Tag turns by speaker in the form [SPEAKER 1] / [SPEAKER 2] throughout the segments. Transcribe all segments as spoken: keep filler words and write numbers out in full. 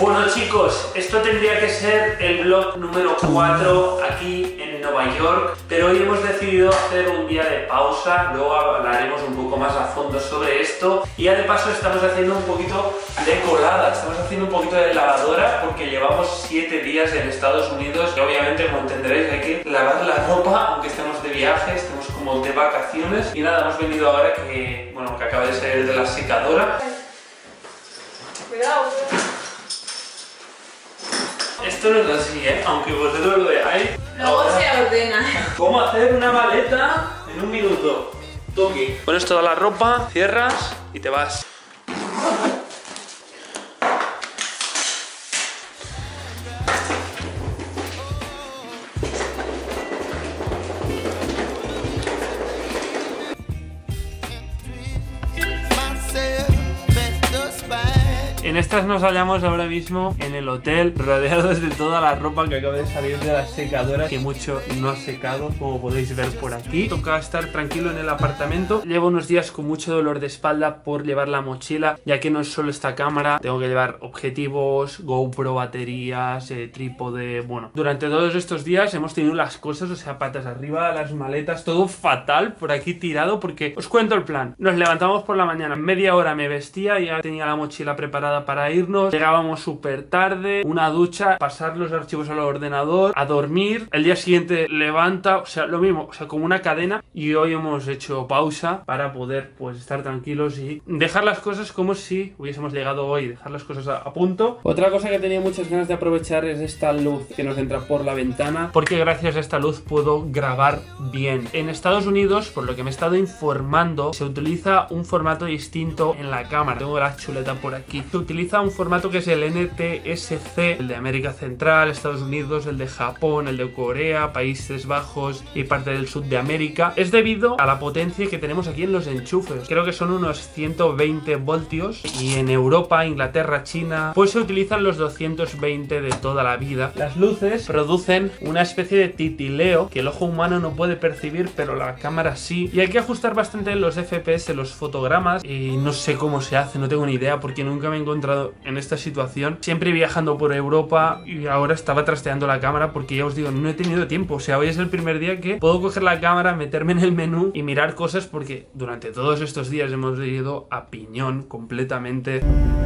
[SPEAKER 1] Bueno chicos, esto tendría que ser el vlog número cuatro aquí en Nueva York, pero hoy hemos decidido hacer un día de pausa, luego hablaremos un poco más a fondo sobre esto y ya de paso estamos haciendo un poquito de colada, estamos haciendo un poquito de lavadora porque llevamos siete días en Estados Unidos y obviamente, como entenderéis, hay que lavar la ropa aunque estemos de viaje, estemos como de vacaciones y nada, hemos venido ahora que, bueno, que acaba de salir de la secadora.
[SPEAKER 2] Cuidado, cuidado.
[SPEAKER 1] Esto no es así, ¿eh? Aunque vosotros lo veáis.
[SPEAKER 2] Luego
[SPEAKER 1] ahora,
[SPEAKER 2] se ordena.
[SPEAKER 1] ¿Cómo hacer una maleta en un minuto? Toki. Pones toda la ropa, cierras y te vas. En estas nos hallamos ahora mismo en el hotel, rodeados de toda la ropa que acaba de salir de la secadora, que mucho no ha secado, como podéis ver por aquí. Toca estar tranquilo en el apartamento. Llevo unos días con mucho dolor de espalda por llevar la mochila, ya que no es solo esta cámara, tengo que llevar objetivos, GoPro, baterías, eh, trípode, bueno. Durante todos estos días hemos tenido las cosas, o sea, patas arriba, las maletas, todo fatal por aquí tirado, porque os cuento el plan. Nos levantamos por la mañana, media hora me vestía, ya tenía la mochila preparada para irnos, llegábamos súper tarde, una ducha, pasar los archivos al ordenador, a dormir, el día siguiente levanta, o sea, lo mismo, o sea, como una cadena, y hoy hemos hecho pausa para poder, pues, estar tranquilos y dejar las cosas como si hubiésemos llegado hoy, dejar las cosas a, a punto. Otra cosa que tenía muchas ganas de aprovechar es esta luz que nos entra por la ventana, porque gracias a esta luz puedo grabar bien. En Estados Unidos, por lo que me he estado informando, se utiliza un formato distinto en la cámara. Tengo la chuleta por aquí. Se utiliza un formato que es el N T S C, el de América Central, Estados Unidos, el de Japón, el de Corea, Países Bajos y parte del sur de América. Es debido a la potencia que tenemos aquí en los enchufes. Creo que son unos ciento veinte voltios y en Europa, Inglaterra, China, pues se utilizan los doscientos veinte de toda la vida. Las luces producen una especie de titileo que el ojo humano no puede percibir, pero la cámara sí. Y hay que ajustar bastante los F P S, los fotogramas, y no sé cómo se hace, no tengo ni idea porque nunca me he encontrado en esta situación, siempre viajando por Europa, y ahora estaba trasteando la cámara porque ya os digo, no he tenido tiempo. O sea, hoy es el primer día que puedo coger la cámara, meterme en el menú y mirar cosas, porque durante todos estos días hemos ido a piñón completamente.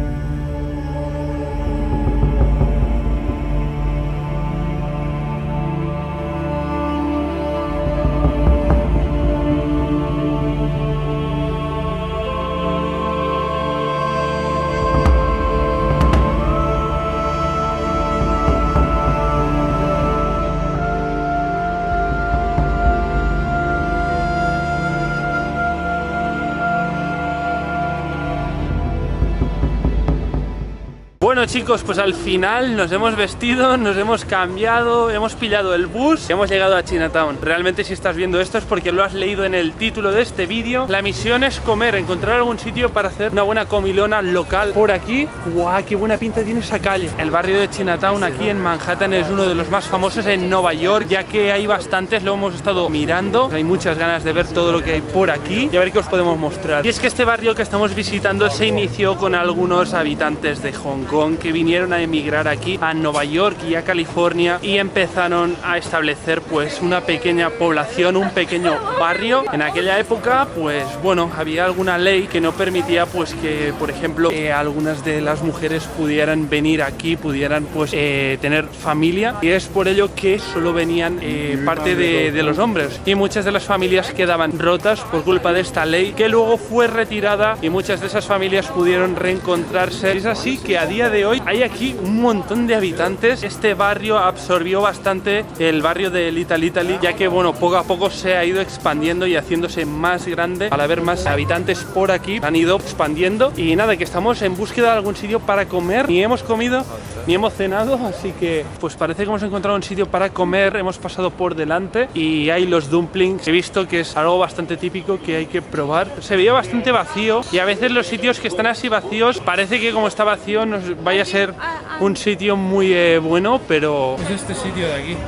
[SPEAKER 1] Bueno chicos, pues al final nos hemos vestido, nos hemos cambiado, hemos pillado el bus y hemos llegado a Chinatown. Realmente si estás viendo esto es porque lo has leído en el título de este vídeo. La misión es comer, encontrar algún sitio para hacer una buena comilona local por aquí. ¡Guau! ¡Qué buena pinta tiene esa calle! El barrio de Chinatown aquí en Manhattan es uno de los más famosos en Nueva York, ya que hay bastantes, lo hemos estado mirando. Hay muchas ganas de ver todo lo que hay por aquí y a ver qué os podemos mostrar. Y es que este barrio que estamos visitando se inició con algunos habitantes de Hong Kong que vinieron a emigrar aquí a Nueva York y a California y empezaron a establecer pues una pequeña población, un pequeño barrio. En aquella época pues bueno, había alguna ley que no permitía pues que por ejemplo eh, algunas de las mujeres pudieran venir aquí, pudieran pues eh, tener familia, y es por ello que solo venían eh, parte de, de los hombres, y muchas de las familias quedaban rotas por culpa de esta ley que luego fue retirada y muchas de esas familias pudieron reencontrarse. Es así que a día de hoy hay aquí un montón de habitantes. Este barrio absorbió bastante el barrio de Little Italy, ya que bueno, poco a poco se ha ido expandiendo y haciéndose más grande. Al haber más habitantes por aquí, han ido expandiendo. Y nada, que estamos en búsqueda de algún sitio para comer. Ni hemos comido ni hemos cenado, así que pues parece que hemos encontrado un sitio para comer. Hemos pasado por delante y hay los dumplings. He visto que es algo bastante típico que hay que probar. Se veía bastante vacío y a veces los sitios que están así vacíos parece que como está vacío nos vaya a ser un sitio muy eh, bueno, pero es este sitio de aquí.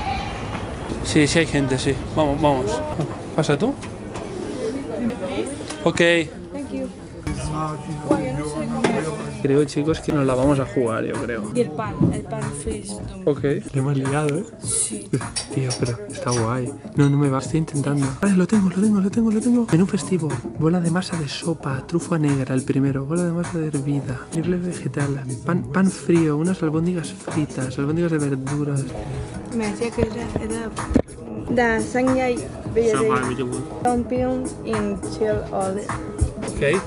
[SPEAKER 1] Sí, sí hay gente, sí. Vamos, vamos. ¿Pasa tú? Ok.
[SPEAKER 2] Thank you.
[SPEAKER 1] Creo, chicos, que nos la vamos a jugar, yo creo.
[SPEAKER 2] Y el pan, el pan fresco.
[SPEAKER 1] Ok. Le hemos liado, ¿eh?
[SPEAKER 2] Sí.
[SPEAKER 1] Tío, pero está guay. No, no me va, estoy intentando. Vale, lo tengo, lo tengo, lo tengo, lo tengo. Menú festivo. Bola de masa de sopa, trufa negra, el primero. Bola de masa de hervida. Nible vegetal. Pan, pan frío, unas albóndigas fritas, albóndigas de verduras.
[SPEAKER 2] Me decía que era... era... Da sang nhây, bây giờ đi Don Pion in Chill Olive.
[SPEAKER 1] Ok.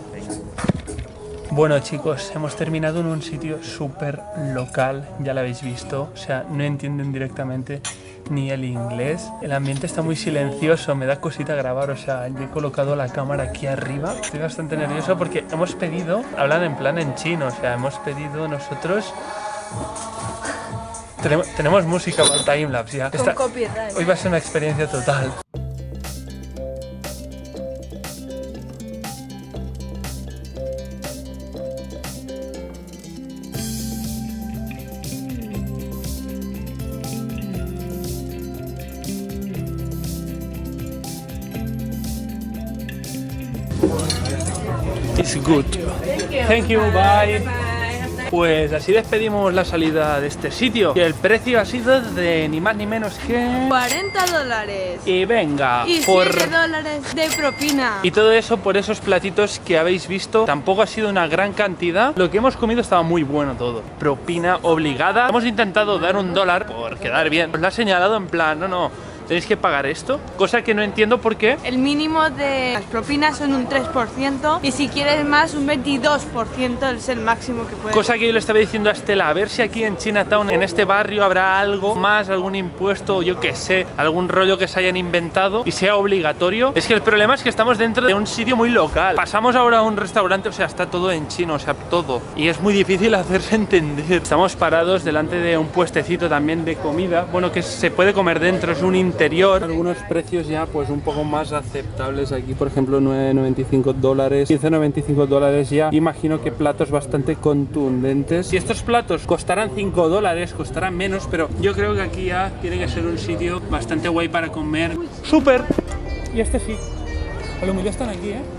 [SPEAKER 1] Bueno, chicos, hemos terminado en un sitio súper local, ya lo habéis visto, o sea, no entienden directamente ni el inglés. El ambiente está muy silencioso, me da cosita grabar, o sea, yo he colocado la cámara aquí arriba. Estoy bastante nervioso porque hemos pedido, hablan en plan en chino, o sea, hemos pedido nosotros... Tenemos, tenemos música para el timelapse ya. Esta, hoy va a ser una experiencia total. It's good. Thank you, bye. Pues así despedimos la salida de este sitio. Y el precio ha sido de ni más ni menos que...
[SPEAKER 2] cuarenta dólares.
[SPEAKER 1] Y venga,
[SPEAKER 2] y
[SPEAKER 1] por...
[SPEAKER 2] siete dólares de propina.
[SPEAKER 1] Y todo eso por esos platitos que habéis visto. Tampoco ha sido una gran cantidad. Lo que hemos comido estaba muy bueno todo. Propina obligada. Hemos intentado dar un dólar por quedar bien. Nos lo ha señalado en plan, no, no, tenéis que pagar esto, cosa que no entiendo por qué.
[SPEAKER 2] El mínimo de las propinas son un tres por ciento y si quieres más un veintidós por ciento es el máximo que puedes.
[SPEAKER 1] Cosa que yo le estaba diciendo a Estela, a ver si aquí en Chinatown, en este barrio, habrá algo más, algún impuesto, yo qué sé, algún rollo que se hayan inventado y sea obligatorio. Es que el problema es que estamos dentro de un sitio muy local. Pasamos ahora a un restaurante, o sea, está todo en chino, o sea, todo. Y es muy difícil hacerse entender. Estamos parados delante de un puestecito también de comida, bueno, que se puede comer dentro, es un interior. Algunos precios ya pues un poco más aceptables aquí, por ejemplo nueve noventa y cinco dólares, quince noventa y cinco dólares ya. Imagino que platos bastante contundentes. Si estos platos costarán cinco dólares, costarán menos, pero yo creo que aquí ya tiene que ser un sitio bastante guay para comer. ¡Súper! Y este sí. A lo mejor están aquí, ¿eh?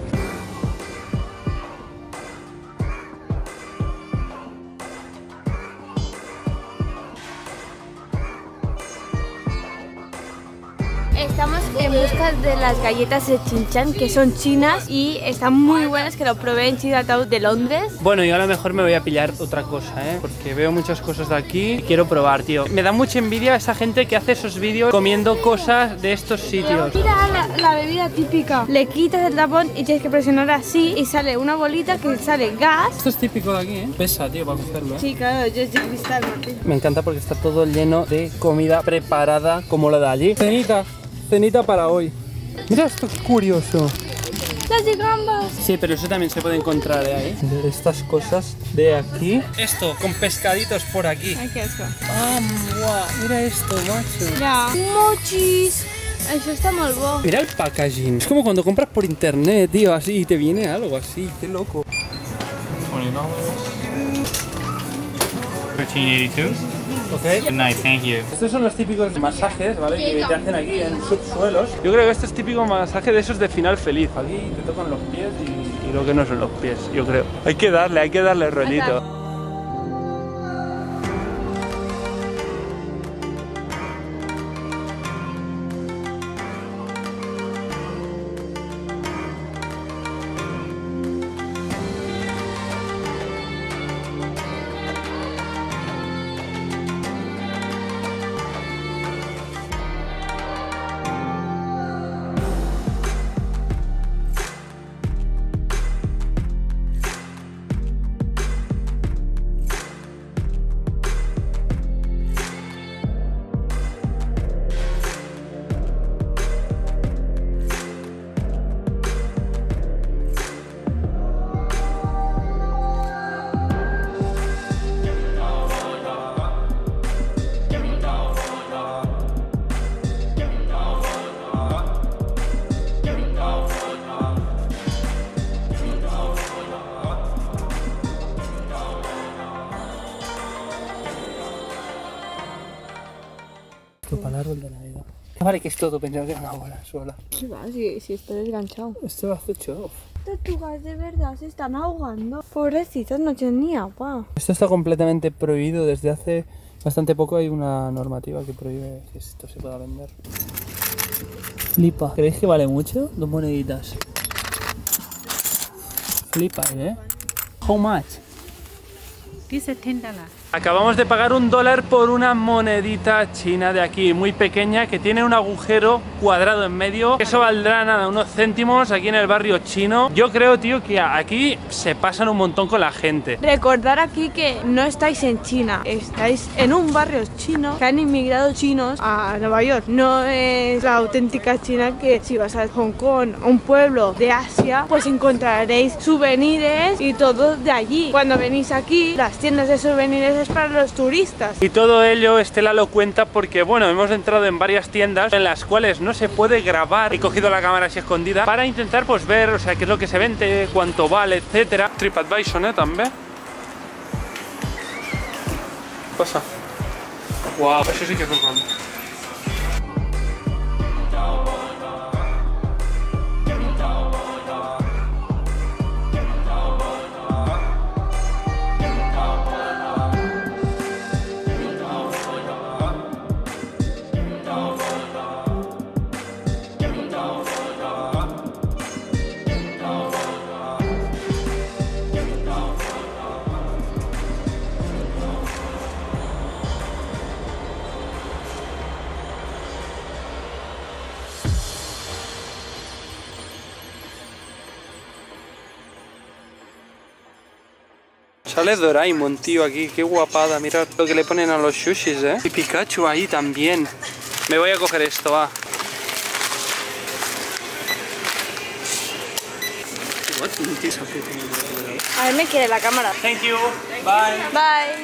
[SPEAKER 2] Estamos en busca de las galletas de Chinchan, que son chinas y están muy buenas, que lo probé en Chinatown de Londres.
[SPEAKER 1] Bueno, yo a lo mejor me voy a pillar otra cosa, ¿eh? Porque veo muchas cosas de aquí y quiero probar, tío. Me da mucha envidia a esa gente que hace esos vídeos comiendo cosas de estos sitios.
[SPEAKER 2] Mira la, la bebida típica. Le quitas el tapón y tienes que presionar así y sale una bolita que sale gas.
[SPEAKER 1] Esto es típico de aquí, ¿eh? Pesa, tío, para cogerlo, ¿eh?
[SPEAKER 2] Sí, claro, yo es de cristal, Martín.
[SPEAKER 1] Me encanta porque está todo lleno de comida preparada como la de allí. Cenita, cenita para hoy. Mira esto, qué curioso.
[SPEAKER 2] Las de gambas.
[SPEAKER 1] Sí, pero eso también se puede encontrar de ahí. De estas cosas de aquí. Esto, con pescaditos por aquí.
[SPEAKER 2] Ay, qué asco.
[SPEAKER 1] Ah, guau, mira esto, macho.
[SPEAKER 2] Ya. Mochis. Eso está muy bueno.
[SPEAKER 1] Mira el packaging. Es como cuando compras por internet, tío, así, y te viene algo así. Qué loco.
[SPEAKER 3] thirteen eighty-two.
[SPEAKER 1] Ok.
[SPEAKER 3] Good night, thank you.
[SPEAKER 1] Estos son los típicos masajes, ¿vale? Que te hacen aquí en subsuelos. Yo creo que este es típico masaje de esos de final feliz. Aquí te tocan los pies y, y lo que no son los pies, yo creo. Hay que darle, hay que darle rollito. Para el árbol de Navidad. Vale, que es todo, pensaba que era una bola sola.
[SPEAKER 2] ¿Qué va? Si, si estoy desganchado.
[SPEAKER 1] Esto lo hace show.
[SPEAKER 2] Tortugas de verdad se están ahogando. Pobrecitas, no tienen ni agua.
[SPEAKER 1] Esto está completamente prohibido. Desde hace bastante poco hay una normativa que prohíbe que esto se pueda vender. Flipa. ¿Creéis que vale mucho? Dos moneditas. Flipa, ¿eh? How much?
[SPEAKER 3] Dice ten dólares.
[SPEAKER 1] Acabamos de pagar un dólar por una monedita china de aquí, muy pequeña, que tiene un agujero cuadrado en medio. Eso valdrá nada, unos céntimos aquí en el barrio chino. Yo creo, tío, que aquí se pasan un montón con la gente.
[SPEAKER 2] Recordar aquí que no estáis en China, estáis en un barrio chino que han inmigrado chinos a Nueva York. No es la auténtica China que si vas a Hong Kong, un pueblo de Asia, pues encontraréis souvenirs y todo de allí. Cuando venís aquí, las tiendas de souvenirs es para los turistas.
[SPEAKER 1] Y todo ello Estela lo cuenta porque, bueno, hemos entrado en varias tiendas en las cuales no se puede grabar. He cogido la cámara así escondida para intentar pues ver, o sea, qué es lo que se vende, cuánto vale, etcétera. TripAdvisor, ¿eh? También. Pasa. Wow, eso sí que es un ramo. Sale Doraemon, tío, aquí, qué guapada. Mirad lo que le ponen a los sushis, ¿eh? Y Pikachu ahí también. Me voy a coger esto, va.
[SPEAKER 2] A ver, me quiere la cámara.
[SPEAKER 1] Thank you. Bye.
[SPEAKER 2] Bye.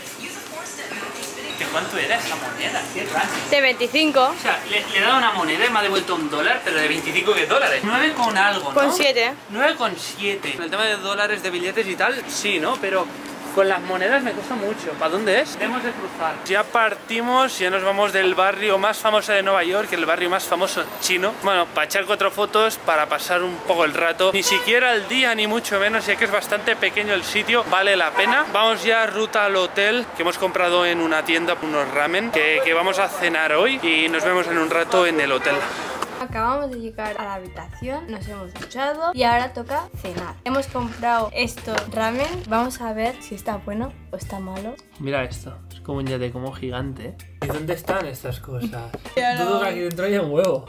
[SPEAKER 1] ¿De cuánto era esa moneda? Qué raro.
[SPEAKER 2] De veinticinco.
[SPEAKER 1] O sea, le, le he dado una moneda y me ha devuelto un dólar, pero de veinticinco ¿qué dólares? nueve con algo, ¿no?
[SPEAKER 2] Con siete.
[SPEAKER 1] nueve con siete. En el tema de dólares, de billetes y tal, sí, ¿no? Pero con las monedas me cuesta mucho. ¿Para dónde es? Tenemos de cruzar. Ya partimos, ya nos vamos del barrio más famoso de Nueva York, el barrio más famoso chino. Bueno, para echar cuatro fotos, para pasar un poco el rato. Ni siquiera el día, ni mucho menos, ya que es bastante pequeño el sitio, vale la pena. Vamos ya ruta al hotel, que hemos comprado en una tienda unos ramen, que, que vamos a cenar hoy y nos vemos en un rato en el hotel.
[SPEAKER 2] Acabamos de llegar a la habitación, nos hemos duchado y ahora toca cenar. Hemos comprado estos ramen, vamos a ver si está bueno o está malo.
[SPEAKER 1] Mira esto, es como un yate como gigante, ¿eh? ¿Y dónde están estas cosas? Dudo que aquí dentro haya un huevo.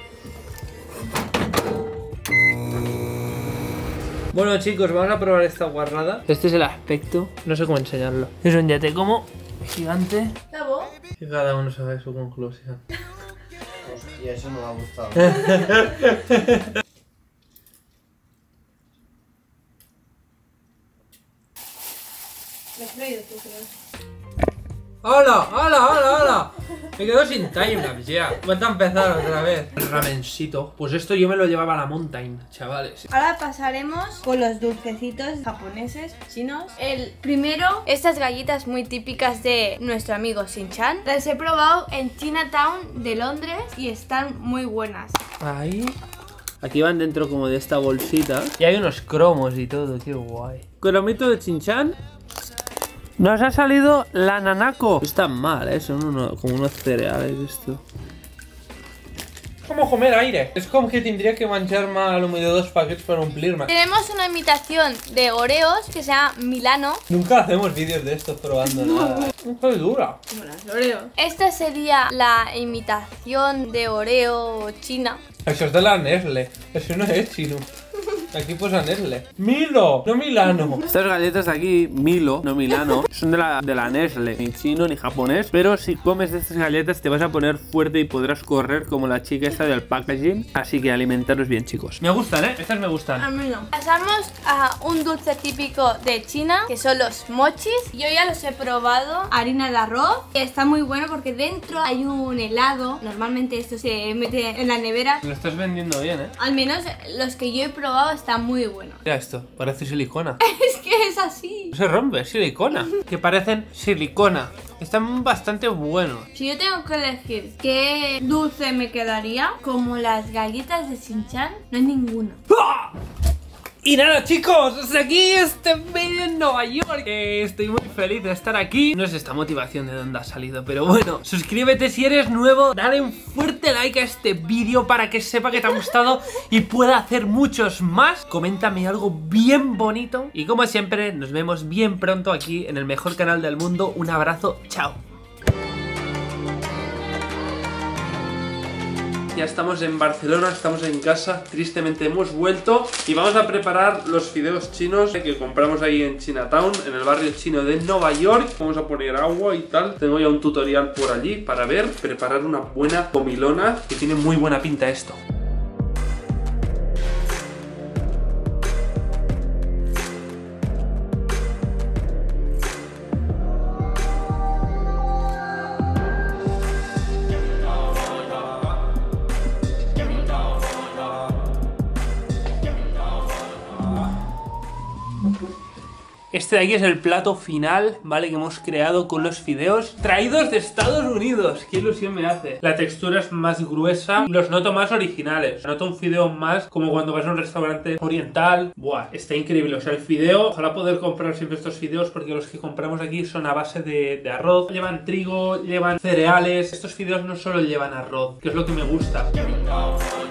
[SPEAKER 1] Bueno, chicos, vamos a probar esta guarrada. Este es el aspecto, no sé cómo enseñarlo. Es un yate como gigante.
[SPEAKER 2] ¿Sabó?
[SPEAKER 1] Y cada uno sabe su conclusión.
[SPEAKER 4] Hostia, eso no me ha gustado.
[SPEAKER 1] ¡Hola! ¡Hola! ¡Hola! ¡Hola! Me quedo sin timelapse ya. Vuelta a empezar otra vez. El ramencito. Pues esto yo me lo llevaba a la mountain, chavales.
[SPEAKER 2] Ahora pasaremos con los dulcecitos japoneses, chinos. El primero, estas galletas muy típicas de nuestro amigo Shin-chan. Las he probado en Chinatown de Londres y están muy buenas.
[SPEAKER 1] Ahí. Aquí van dentro como de esta bolsita. Y hay unos cromos y todo, qué guay. Cromito de Shin-chan. Nos ha salido la nanako. Está mal, ¿eh? Son uno, como unos cereales esto. Como comer aire. Es como que tendría que manchar mal de dos paquetes para cumplir más.
[SPEAKER 2] Tenemos una imitación de Oreos que se llama Milano.
[SPEAKER 1] Nunca hacemos vídeos de esto probando nada. Muy dura.
[SPEAKER 2] Como las Oreos. Esta sería la imitación de Oreo china.
[SPEAKER 1] Eso es de la Nestle. Eso no es chino. Aquí posa Nestle. Milo, no Milano. Estas galletas de aquí, Milo, no Milano, son de la, de la Nestle. Ni chino ni japonés. Pero si comes de estas galletas te vas a poner fuerte y podrás correr como la chica esta del packaging. Así que alimentaros bien, chicos. Me gustan, ¿eh? Estas me gustan.
[SPEAKER 2] A mí no. Pasamos a un dulce típico de China, que son los mochis. Yo ya los he probado. Harina de arroz. Está muy bueno porque dentro hay un helado. Normalmente esto se mete en la nevera.
[SPEAKER 1] Lo estás vendiendo bien, ¿eh?
[SPEAKER 2] Al menos los que yo he probado están muy buenos.
[SPEAKER 1] Mira esto, parece silicona.
[SPEAKER 2] Es que es así.
[SPEAKER 1] No se rompe, es silicona. Que parecen silicona. Están bastante buenos.
[SPEAKER 2] Si yo tengo que elegir qué dulce me quedaría, como las galletas de Shin-chan, no hay ninguna.
[SPEAKER 1] ¡Ah! Y nada chicos, hasta aquí este vídeo en Nueva York. eh, Estoy muy feliz de estar aquí. No sé esta motivación de dónde ha salido, pero bueno, suscríbete si eres nuevo. Dale un fuerte like a este vídeo para que sepa que te ha gustado y pueda hacer muchos más. Coméntame algo bien bonito. Y como siempre, nos vemos bien pronto aquí en el mejor canal del mundo. Un abrazo, chao. Ya estamos en Barcelona, estamos en casa, tristemente hemos vuelto y vamos a preparar los fideos chinos que compramos ahí en Chinatown, en el barrio chino de Nueva York. Vamos a poner agua y tal, tengo ya un tutorial por allí para ver, preparar una buena comilona, que tiene muy buena pinta esto. Este de aquí es el plato final, ¿vale? Que hemos creado con los fideos traídos de Estados Unidos. ¡Qué ilusión me hace! La textura es más gruesa, los noto más originales. Noto un fideo más como cuando vas a un restaurante oriental. ¡Buah! Está increíble. O sea, el fideo, ojalá poder comprar siempre estos fideos porque los que compramos aquí son a base de, de arroz. Llevan trigo, llevan cereales. Estos fideos no solo llevan arroz, que es lo que me gusta.